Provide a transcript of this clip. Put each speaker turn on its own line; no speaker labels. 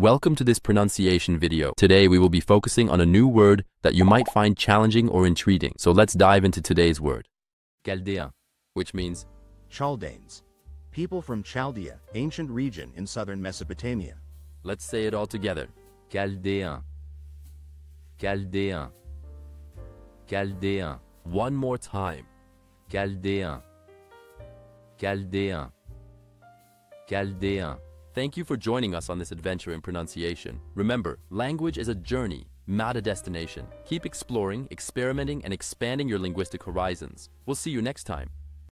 Welcome to this pronunciation video. Today we will be focusing on a new word that you might find challenging or intriguing. So let's dive into today's word. Chaldea, which means
Chaldeans, people from Chaldea, ancient region in southern Mesopotamia.
Let's say it all together. Chaldéens. Chaldéens. Chaldéens. One more time. Chaldéens. Chaldéens. Chaldéens. Thank you for joining us on this adventure in pronunciation. Remember, language is a journey, not a destination. Keep exploring, experimenting, and expanding your linguistic horizons. We'll see you next time.